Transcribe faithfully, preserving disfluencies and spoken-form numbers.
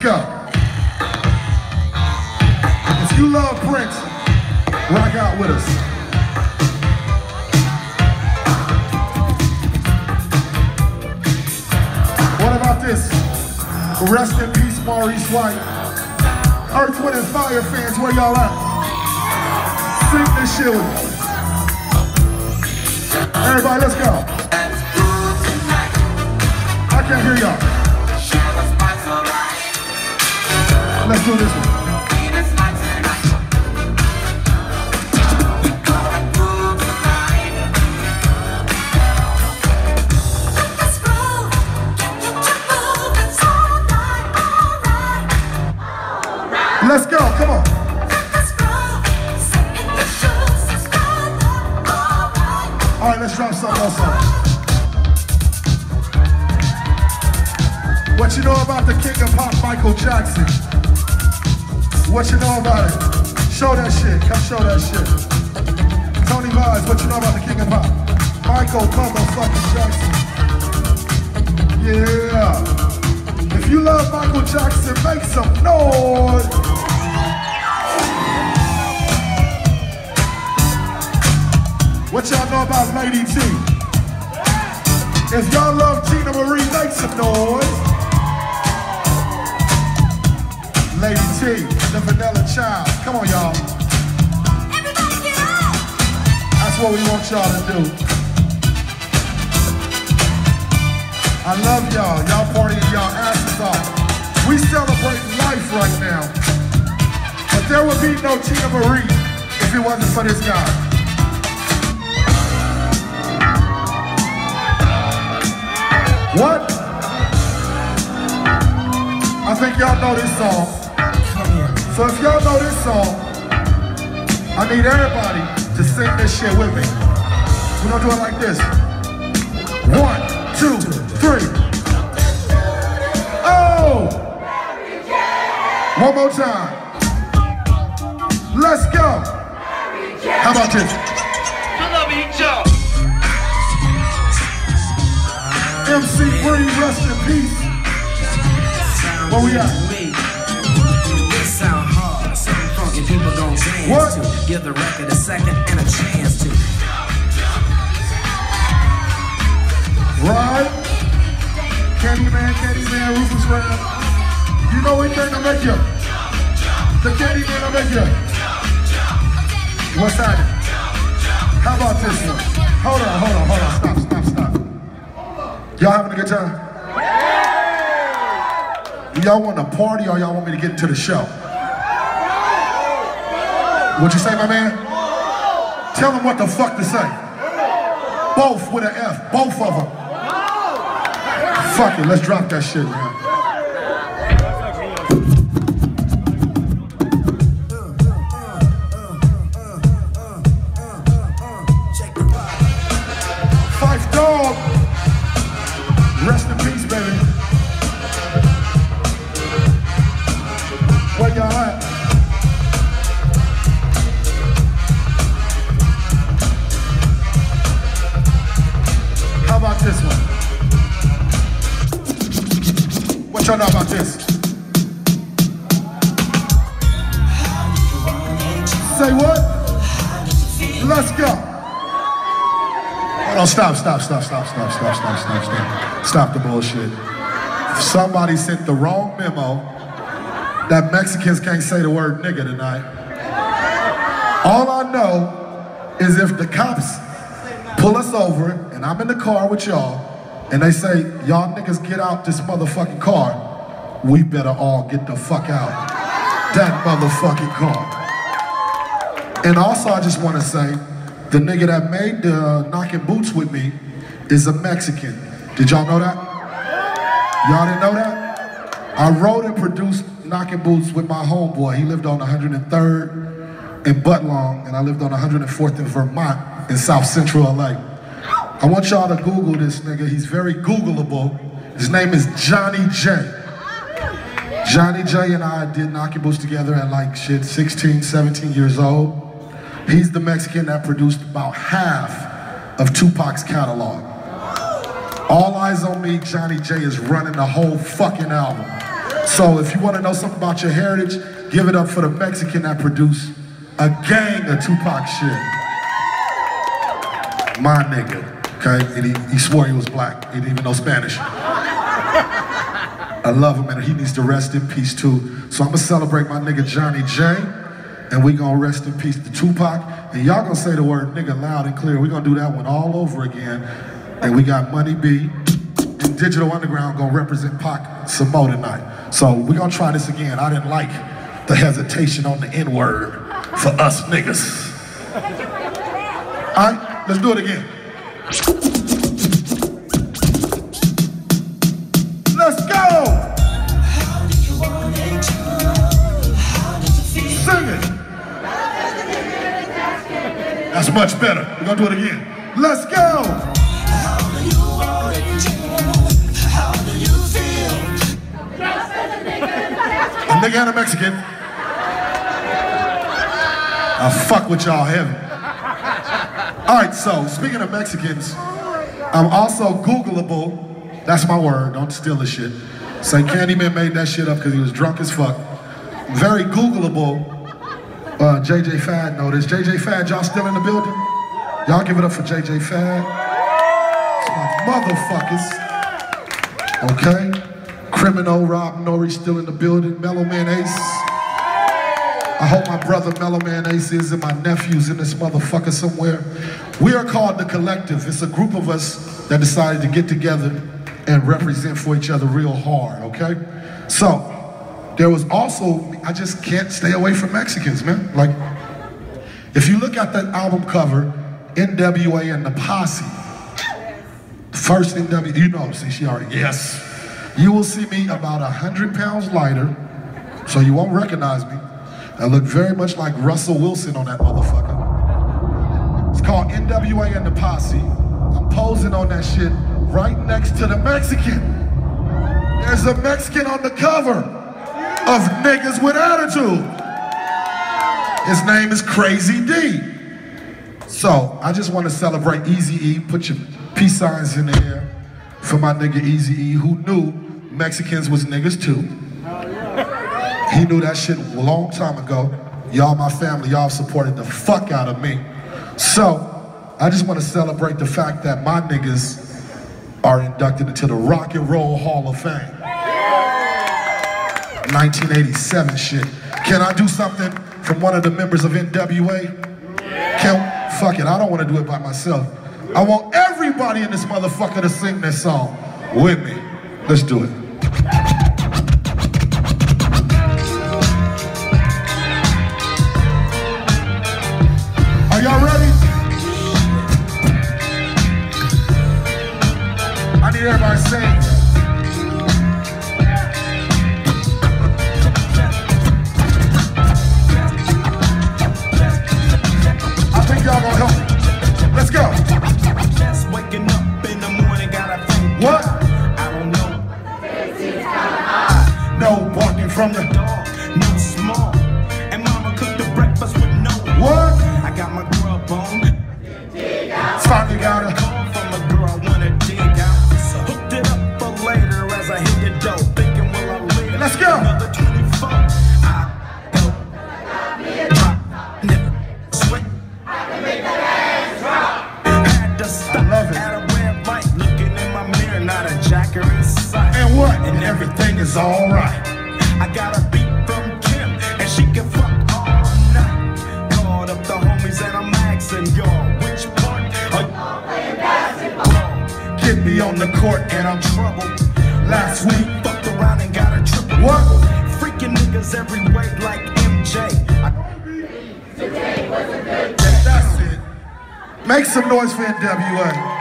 Go. If you love Prince, rock out with us. What about this? Rest in peace, Maurice White. Earth, Wind and Fire fans, where y'all at? Sing this shit with me. Everybody, let's go. I can't hear y'all. Let's do this one. Let's go, come on. All right, let's drop something else on. What you know about the king of pop, Michael Jackson? What you know about it? Show that shit, come show that shit. Tony Vibes, what you know about the king of pop? Michael motherfucking Jackson. Yeah. If you love Michael Jackson, make some noise. What y'all know about Lady T? If y'all love Tina Marie, make some noise. Lady T, the Vanilla Child. Come on, y'all. Everybody get out! That's what we want y'all to do. I love y'all. Y'all partying y'all asses off. We celebrating life right now. But there would be no Tina Marie if it wasn't for this guy. What? I think y'all know this song. So if y'all know this song, I need everybody to sing this shit with me. We're gonna do it like this. One, two, three. Oh! One more time. Let's go. How about this? I love each other. M C Bree, rest in peace. Where we at? This sound hard, something funky people gon' dance what? to. Give the record a second and a chance to. Right? Candyman, Candyman, Ruthless Ramsey. You know anything to make you? The Candyman to make you. What's happening? How about this one? Hold on, hold on, hold on. Stop, stop, stop. Y'all having a good time? Do y'all want to party or y'all want me to get into the show? What'd you say, my man? Tell them what the fuck to say. Both with an F, both of them. Fuck it, let's drop that shit, man. Phife Dog. Rest in peace, baby. Where y'all at? How about this one? What y'all know about this? Say what? Let's go. Oh, stop, stop, stop, stop, stop, stop, stop, stop, stop. Stop the bullshit. Somebody sent the wrong memo that Mexicans can't say the word nigga tonight. All I know is if the cops pull us over and I'm in the car with y'all and they say, y'all niggas get out this motherfucking car, we better all get the fuck out that motherfucking car. And also I just want to say, the nigga that made the uh, Knocking Boots with me is a Mexican. Did y'all know that? Y'all didn't know that? I wrote and produced Knocking Boots with my homeboy. He lived on one hundred third in Butlong, and I lived on one hundred fourth in Vermont in South Central L A. I want y'all to Google this nigga. He's very Googleable. His name is Johnny J. Johnny J and I did Knocking Boots together at like shit, sixteen, seventeen years old. He's the Mexican that produced about half of Tupac's catalog. All Eyes on Me, Johnny J is running the whole fucking album. So if you want to know something about your heritage, give it up for the Mexican that produced a gang of Tupac shit. My nigga, okay? And he, he swore he was black. He didn't even know Spanish. I love him, and he needs to rest in peace too. So I'm gonna celebrate my nigga Johnny J, and we gonna rest in peace to Tupac. And y'all gonna say the word nigga loud and clear. We gonna do that one all over again. And we got Money B and Digital Underground gonna represent Pac some more tonight. So we gonna try this again. I didn't like the hesitation on the N-word for us niggas. All right, let's do it again. Let's go! How do you want it? How does it feel? Sing it. That's much better. We're gonna do it again. Let's go! How do you want it? How do you feel? A nigga and a Mexican. I fuck with y'all heavy. All right, so speaking of Mexicans, I'm also Googleable. That's my word, don't steal the shit. Say Candyman made that shit up because he was drunk as fuck. Very Googleable. Uh, J J Fad noticed. J J Fad, y'all still in the building? Y'all give it up for J J Fad. It's my motherfuckers. Okay. Criminal Rob Nori still in the building. Mellow Man Ace. I hope my brother Mellow Man Ace is and my nephew's in this motherfucker somewhere. We are called The Collective. It's a group of us that decided to get together and represent for each other real hard, okay? So, there was also, I just can't stay away from Mexicans, man. Like, if you look at that album cover, N W A and the Posse, first N W A, you know, see, she already, yes. You will see me about a hundred pounds lighter, so you won't recognize me. I look very much like Russell Wilson on that motherfucker. It's called N W A and the Posse. I'm posing on that shit right next to the Mexican. There's a Mexican on the cover of Niggas with Attitude. His name is Crazy D. So I just want to celebrate Eazy-E. Put your peace signs in the air for my nigga Eazy-E, who knew Mexicans was niggas too. He knew that shit a long time ago. Y'all, my family, y'all supported the fuck out of me. So I just want to celebrate the fact that my niggas are inducted into the Rock and Roll Hall of Fame. nineteen eighty-seven shit. Can I do something from one of the members of N W A? Can, fuck it, I don't want to do it by myself. I want everybody in this motherfucker to sing this song with me. Let's do it. Are y'all ready? I need everybody to sing. Y'all gonna help me. Let's go. Just waking up in the morning, gotta think. What? I don't know. No barking from the Dog, no small. And mama cooked the breakfast with no. What? I got my grub on. Finally got a Call from a girl I wanna dig out. Hooked it up for later as I hit the dough. Thinking, will I live? Let's go. Another twenty-four. I go. Drop. Never sweat. I love it. At a red light, looking in my mirror, not a jacker in sight. And what? And everything is alright. I got a beat from Kim, and she can fuck all night. Called up the homies, and I'm asking y'all, which part are y'all playing basketball? Get me on the court and I'm Trouble. last week. Fucked around and got a triple. What? Freaking niggas every way like M J. I That's it. Make some noise for N W A.